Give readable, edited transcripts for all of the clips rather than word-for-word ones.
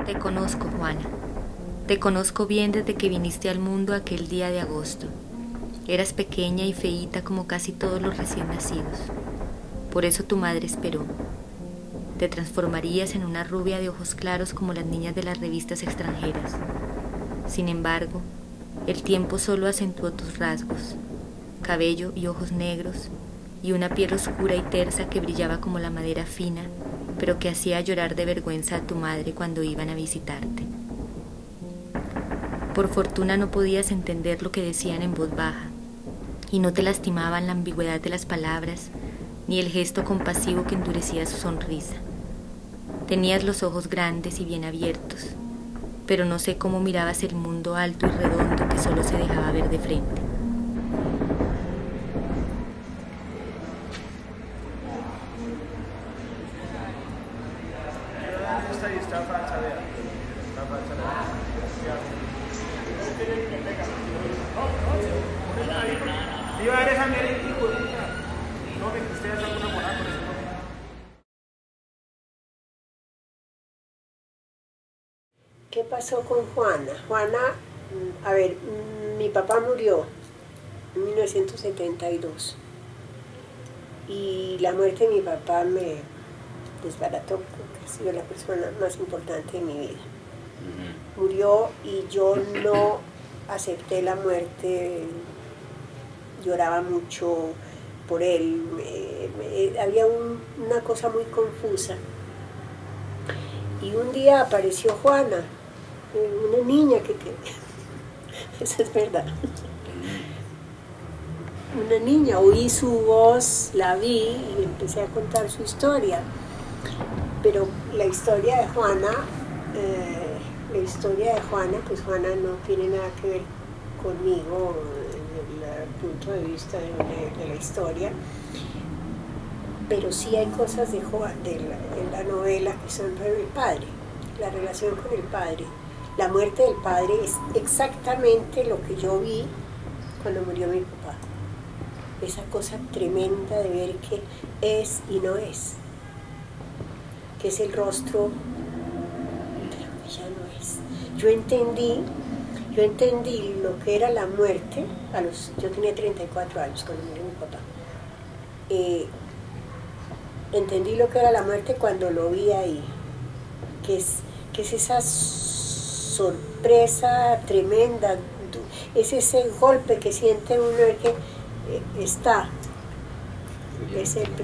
Te conozco, Juana. Te conozco bien desde que viniste al mundo aquel día de agosto. Eras pequeña y feíta como casi todos los recién nacidos. Por eso tu madre esperó. Te transformarías en una rubia de ojos claros como las niñas de las revistas extranjeras. Sin embargo, el tiempo solo acentuó tus rasgos, cabello y ojos negros, y una piel oscura y tersa que brillaba como la madera fina, pero que hacía llorar de vergüenza a tu madre cuando iban a visitarte. Por fortuna no podías entender lo que decían en voz baja, y no te lastimaban la ambigüedad de las palabras, ni el gesto compasivo que endurecía su sonrisa. Tenías los ojos grandes y bien abiertos, pero no sé cómo mirabas el mundo alto y redondo que solo se dejaba ver de frente. ¿Qué pasó con Juana? Juana, a ver, mi papá murió en 1972 y la muerte de mi papá me desbarató porque ha sido la persona más importante de mi vida. Murió y yo no acepté la muerte, lloraba mucho por él, había una cosa muy confusa. Y un día apareció Juana, una niña que eso es verdad. Una niña, oí su voz, la vi y empecé a contar su historia. Pero la historia de Juana, pues Juana no tiene nada que ver conmigo desde el punto de vista de la historia. Pero sí hay cosas en la novela que son sobre el padre, la relación con el padre. La muerte del padre es exactamente lo que yo vi cuando murió mi papá. Esa cosa tremenda de ver que es y no es, que es el rostro, pero que ya no es. Yo entendí lo que era la muerte, yo tenía 34 años cuando murió mi papá. Entendí lo que era la muerte cuando lo vi ahí, que es esa sorpresa tremenda, es ese golpe que siente uno de que está, es el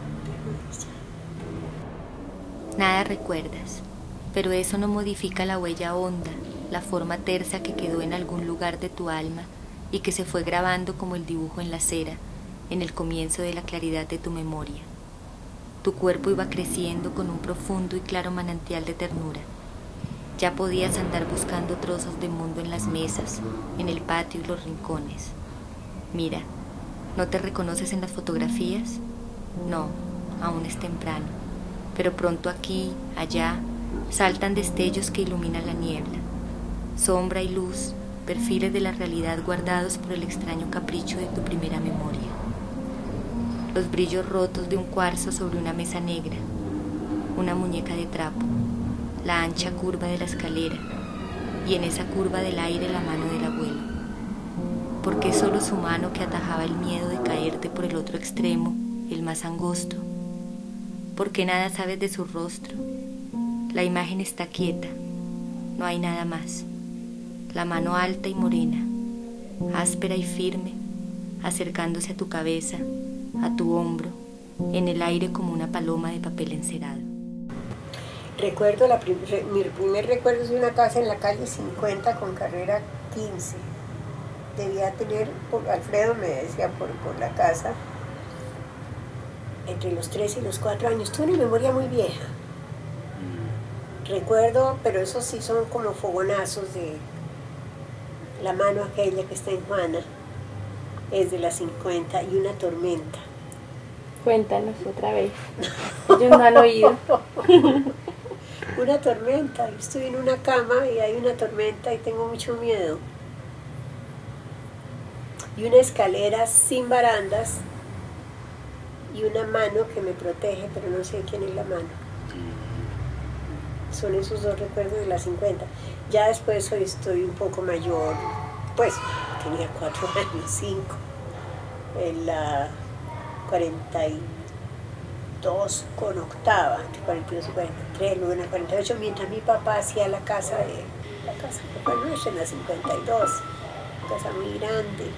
Nada recuerdas, pero eso no modifica la huella honda, la forma tersa que quedó en algún lugar de tu alma y que se fue grabando como el dibujo en la cera, en el comienzo de la claridad de tu memoria. Tu cuerpo iba creciendo con un profundo y claro manantial de ternura. Ya podías andar buscando trozos de mundo en las mesas, en el patio y los rincones. Mira, ¿no te reconoces en las fotografías? No, aún es temprano, pero pronto aquí, allá, saltan destellos que iluminan la niebla. Sombra y luz, perfiles de la realidad guardados por el extraño capricho de tu primera memoria. Los brillos rotos de un cuarzo sobre una mesa negra, una muñeca de trapo, la ancha curva de la escalera y en esa curva del aire la mano del abuelo. ¿Por qué solo su mano que atajaba el miedo de caerte por el otro extremo, el más angosto? ¿Por qué nada sabes de su rostro? La imagen está quieta, no hay nada más. La mano alta y morena, áspera y firme, acercándose a tu cabeza, a tu hombro, en el aire como una paloma de papel encerado. Recuerdo, mi primer recuerdo es de una casa en la calle 50 con carrera 15. Debía tener, Alfredo me decía por la casa, entre los 3 y los 4 años. Tuve una memoria muy vieja. Recuerdo, pero esos sí son como fogonazos de la mano aquella que está en Juana, es de las 50 y una tormenta. Cuéntanos otra vez. Ellos no han oído. Una tormenta. Yo estoy en una cama y hay una tormenta y tengo mucho miedo. Y una escalera sin barandas y una mano que me protege, pero no sé quién es la mano. Son esos dos recuerdos de las 50. Ya después hoy estoy un poco mayor, pues tenía 4 años, 5, en la 42 con octava, entre 42 y 43, luego en la 48, mientras mi papá hacía la casa que fue nuestra en la 52, una casa muy grande.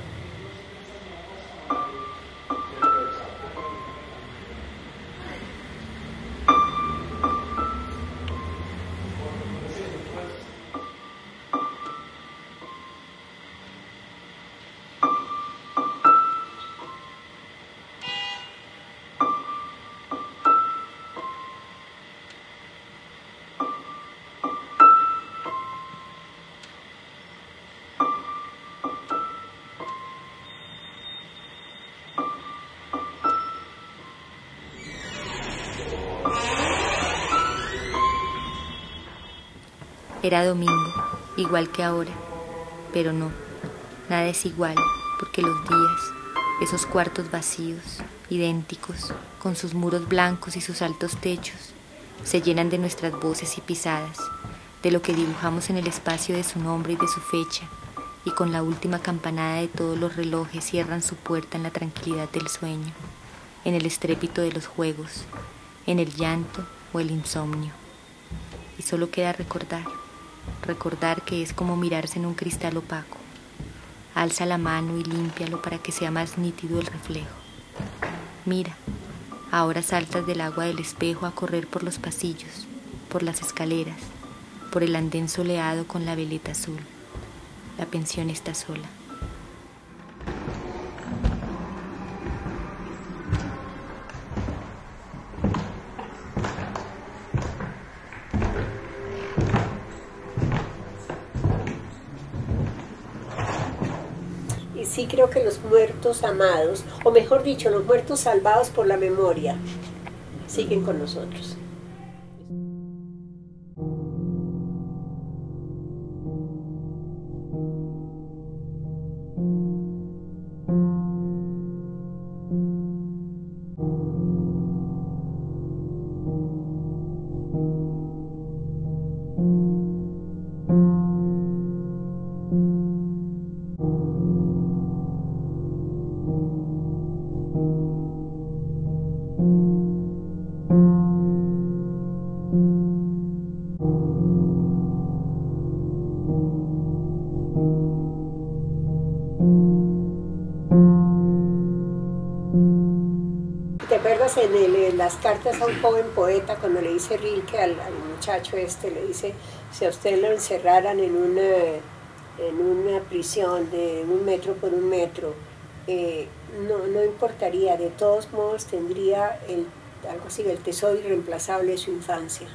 Era domingo, igual que ahora, pero no, nada es igual, porque los días, esos cuartos vacíos, idénticos, con sus muros blancos y sus altos techos, se llenan de nuestras voces y pisadas, de lo que dibujamos en el espacio de su nombre y de su fecha, y con la última campanada de todos los relojes cierran su puerta en la tranquilidad del sueño, en el estrépito de los juegos, en el llanto o el insomnio. Y solo queda recordar que es como mirarse en un cristal opaco. Alza la mano y límpialo para que sea más nítido el reflejo. Mira, ahora saltas del agua del espejo a correr por los pasillos, por las escaleras, por el andén soleado con la veleta azul. La pensión está sola. Sí, creo que los muertos amados, o mejor dicho, los muertos salvados por la memoria, siguen con nosotros. ¿Te acuerdas en las cartas a un joven poeta, cuando le dice Rilke al muchacho le dice, si a usted lo encerraran en una prisión de 1 metro por 1 metro, no importaría, de todos modos tendría algo así, el tesoro irreemplazable de su infancia?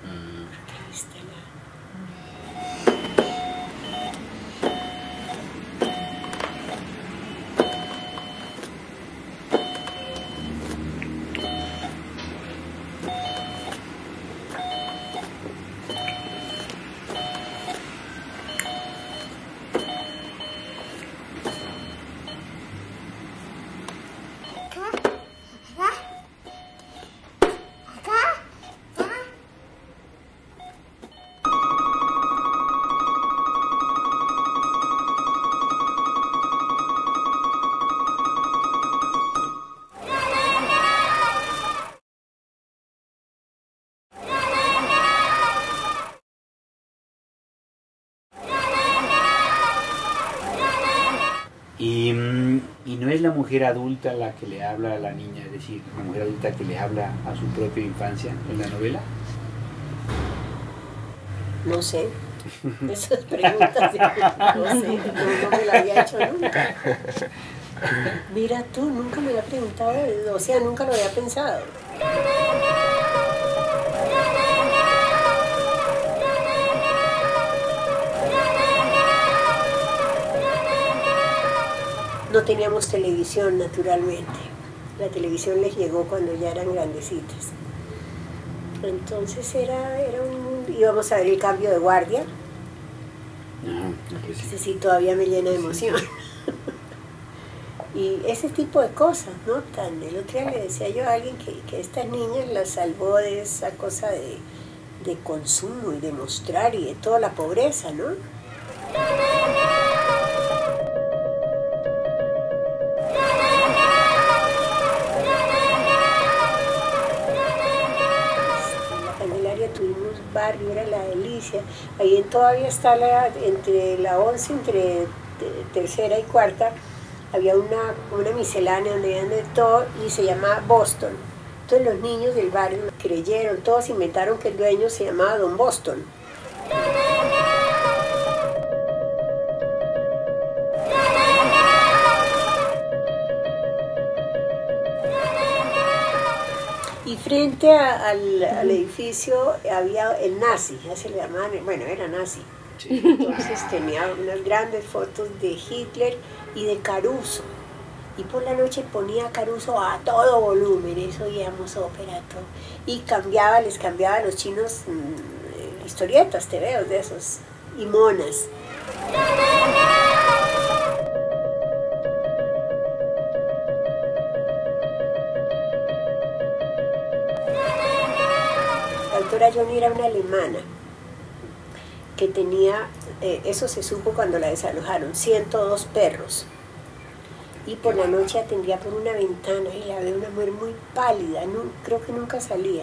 Y no es la mujer adulta la que le habla a la niña, es decir, la mujer adulta que le habla a su propia infancia en la novela. No sé. Esas preguntas, no sé, no me la había hecho nunca. Mira tú, nunca me lo he preguntado, o sea, nunca lo había pensado. No teníamos televisión, naturalmente. La televisión les llegó cuando ya eran grandecitas. Entonces íbamos a ver el cambio de guardia. Ese sí todavía me llena de emoción. Y ese tipo de cosas, ¿no? El otro día le decía yo a alguien que estas niñas las salvó de esa cosa de consumo y de mostrar y de toda la pobreza, ¿no? En la Candelaria tuvimos barrio, era la delicia. Ahí todavía está entre la 11, entre tercera y cuarta, había una miscelánea donde había de todo y se llamaba Boston. Entonces los niños del barrio creyeron, todos inventaron que el dueño se llamaba Don Boston. Y frente al edificio había el nazi, ya se le llamaban, bueno, era nazi. Sí. Entonces tenía unas grandes fotos de Hitler y de Caruso. Y por la noche ponía Caruso a todo volumen, eso oíamos ópera, todo. Y les cambiaba a los chinos historietas, tebeos de esos, y monas. La autora Johnny era una alemana que tenía, eso se supo cuando la desalojaron, 102 perros. Y por la noche atendía por una ventana y la veía una mujer muy pálida, creo que nunca salía.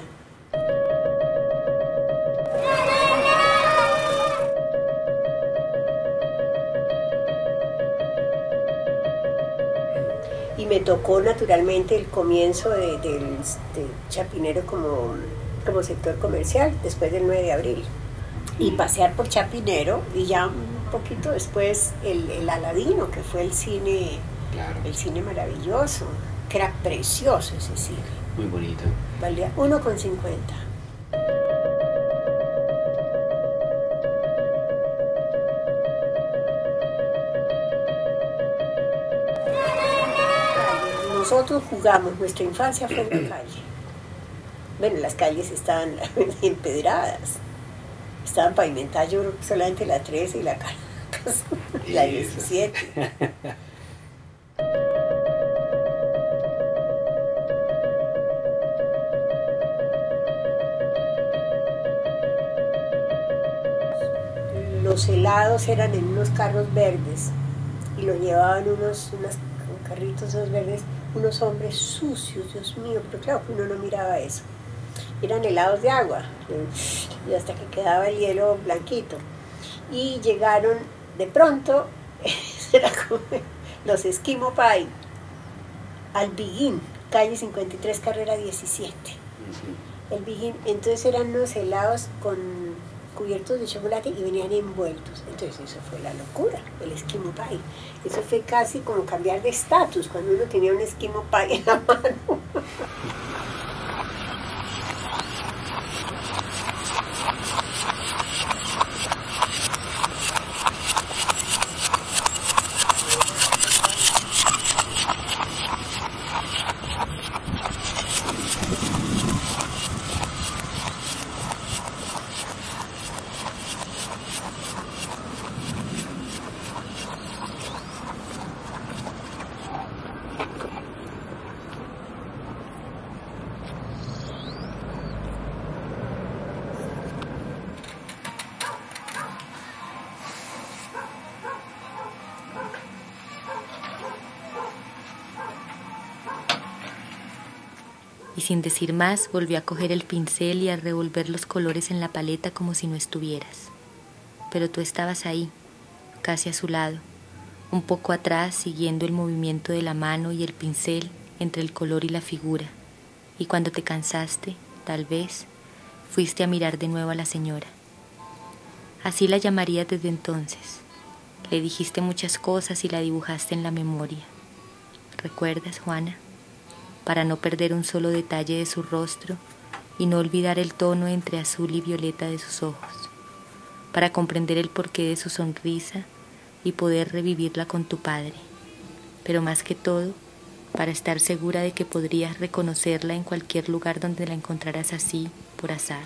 Y me tocó naturalmente el comienzo del Chapinero como sector comercial, después del 9 de abril. Y pasear por Chapinero y ya un poquito después el Aladino, que fue el cine, claro, el cine maravilloso, que era precioso ese cine. Muy bonito. Valía 1,50. Nosotros jugamos, nuestra infancia fue en la calle. Bueno, las calles estaban empedradas. Estaban pavimentadas, yo creo que solamente la 13 y la 17. Los helados eran en unos carros verdes y los llevaban unos carritos esos verdes, unos hombres sucios, Dios mío, pero claro que uno no miraba eso. Eran helados de agua, y hasta que quedaba el hielo blanquito. Y llegaron de pronto, era como los Eskimo Pie, al Biguín, calle 53, carrera 17. El Biguín, entonces eran unos helados cubiertos de chocolate y venían envueltos. Entonces eso fue la locura, el Eskimo Pie. Eso fue casi como cambiar de estatus cuando uno tenía un Eskimo Pie en la mano. Y sin decir más, volvió a coger el pincel y a revolver los colores en la paleta como si no estuvieras. Pero tú estabas ahí, casi a su lado, un poco atrás, siguiendo el movimiento de la mano y el pincel entre el color y la figura. Y cuando te cansaste, tal vez, fuiste a mirar de nuevo a la señora. Así la llamarías desde entonces. Le dijiste muchas cosas y la dibujaste en la memoria. ¿Recuerdas, Juana? Para no perder un solo detalle de su rostro y no olvidar el tono entre azul y violeta de sus ojos, para comprender el porqué de su sonrisa y poder revivirla con tu padre, pero más que todo, para estar segura de que podrías reconocerla en cualquier lugar donde la encontraras así, por azar.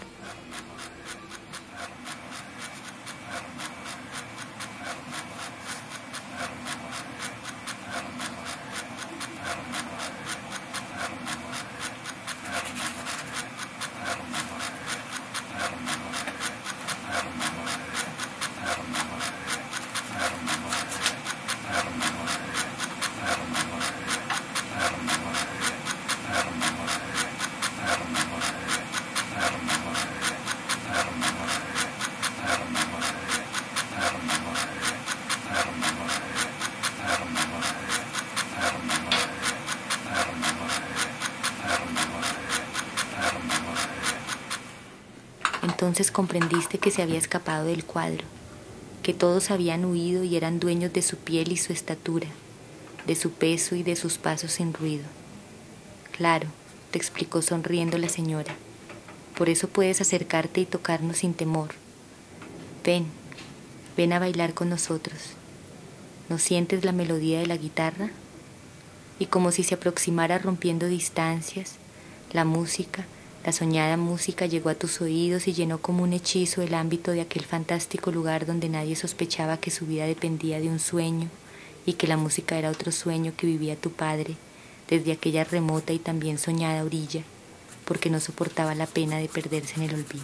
entonces comprendiste que se había escapado del cuadro, que todos habían huido y eran dueños de su piel y su estatura, de su peso y de sus pasos sin ruido. Claro, te explicó sonriendo la señora. Por eso puedes acercarte y tocarnos sin temor. Ven, ven a bailar con nosotros. ¿No sientes la melodía de la guitarra? Y como si se aproximara rompiendo distancias, la música, la soñada música llegó a tus oídos y llenó como un hechizo el ámbito de aquel fantástico lugar donde nadie sospechaba que su vida dependía de un sueño y que la música era otro sueño que vivía tu padre desde aquella remota y también soñada orilla, porque no soportaba la pena de perderse en el olvido.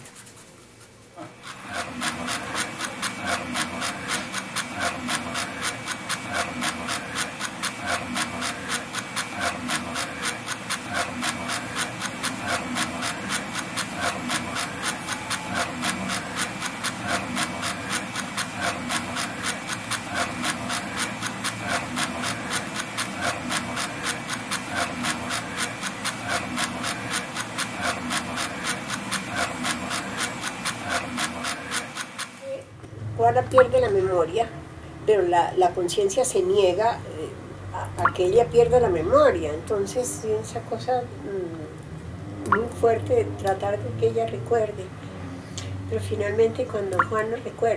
Juana pierde la memoria, pero la conciencia se niega a que ella pierda la memoria. Entonces, esa cosa muy fuerte de tratar de que ella recuerde. Pero finalmente cuando Juana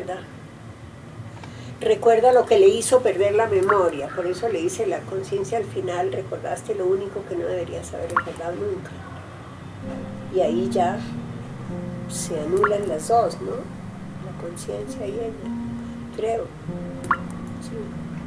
recuerda lo que le hizo perder la memoria. Por eso le dice la conciencia al final: recordaste lo único que no deberías haber recordado nunca. Y ahí ya se anulan las dos, ¿no? La conciencia y ella, creo. Sí.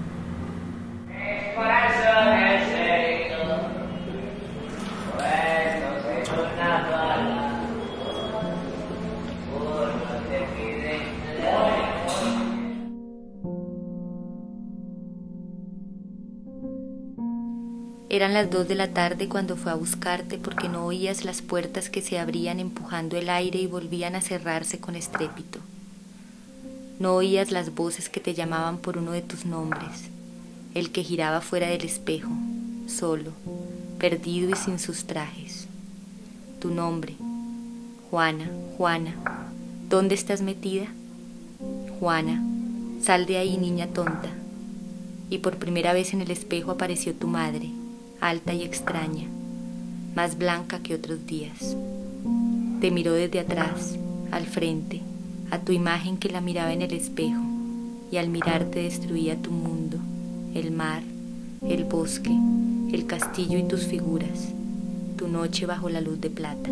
Eran las 2 de la tarde cuando fue a buscarte porque no oías las puertas que se abrían empujando el aire y volvían a cerrarse con estrépito. No oías las voces que te llamaban por uno de tus nombres, el que giraba fuera del espejo, solo, perdido y sin sus trajes. Tu nombre, Juana, Juana, ¿dónde estás metida? Juana, sal de ahí, niña tonta. Y por primera vez en el espejo apareció tu madre, alta y extraña, más blanca que otros días. Te miró desde atrás, al frente, a tu imagen que la miraba en el espejo, y al mirarte destruía tu mundo, el mar, el bosque, el castillo y tus figuras, tu noche bajo la luz de plata.